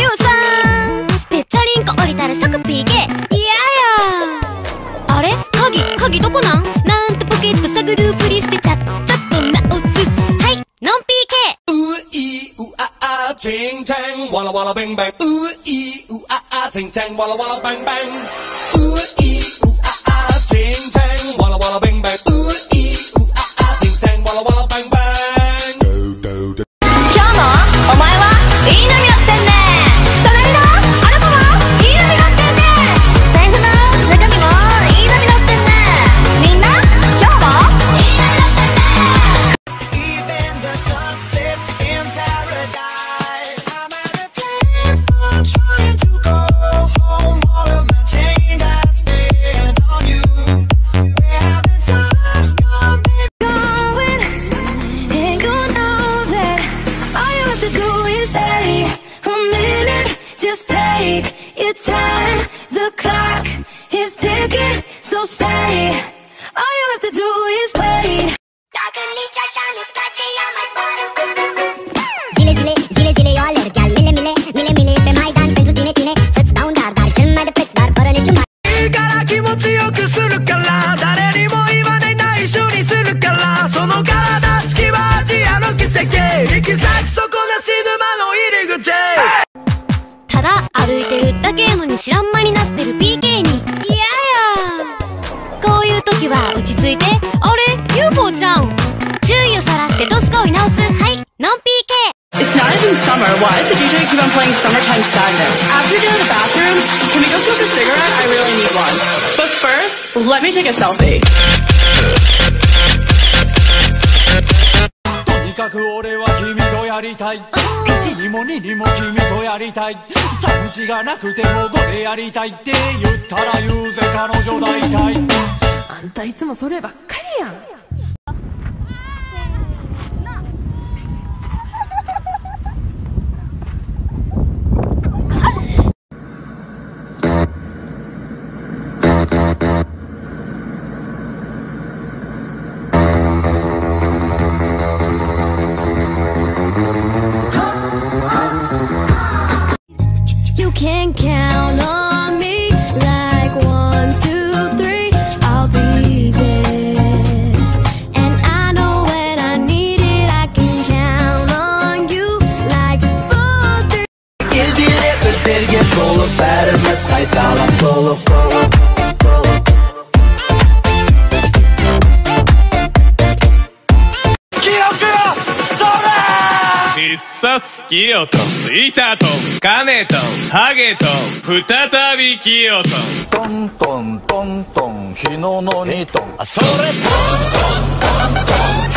さんでチャリンコ降りたら即 PK。 いややあれ鍵どこなんてポケット探るふりしてちゃっと直す。はい、ノン PK。 ういうああチンチンワラワラベンベン。ういうああチンチンワラワラベンベン。ういうああチンチンワラワラベンベン。ういうああチンチンワラワラベンベン。 今日もお前はいい波乗ってんね。隣のあなたもいい波乗ってんね。財布の中身もいい波乗ってんね。みんな今日もいい波乗ってんね。 Just take your time, the clock is ticking, so stay. All you have to do is wait. Zile zile, zile zile eu alerg, iar mile mile, mile mile pe Maidan pentru tine tine. Să-ți dau un dar cel mai de preț, dar fără niciun bar. いいから気持ちよくするから誰にも言わない内緒にするからその体つきはアジアの奇跡行き先そこなし沼の入り口ただ歩いてるだけやのに知らん間になってる PK に。いやこういう時は落ち着いて。あれ UFO ちゃん注意をそらしてドスコイ直す。はい、ノン PK。 It's not even summer. Why does the DJ keep on playing Summertime Sadness? After you're in the bathroom, can we go smoke a cigarette? I really need one. But first, let me take a selfie. とにかく俺は君とやりたい。1にも2にも君とやりたい。寂しがなくても5でやりたいって言ったら言うぜ彼女大体。 あんたいつもそればっかりやん。 You can count on me like 1, 2, 3. I'll be there, and I know when I need it, I can count on you like 4, 3. Gidiyoruz derge dolu vermez haydalan dolu dolu. 必殺キヨトン、イタトン、カネトン、ハゲトン、再びキヨトン。 トントントントン、日野の2トン。 それトントントントン。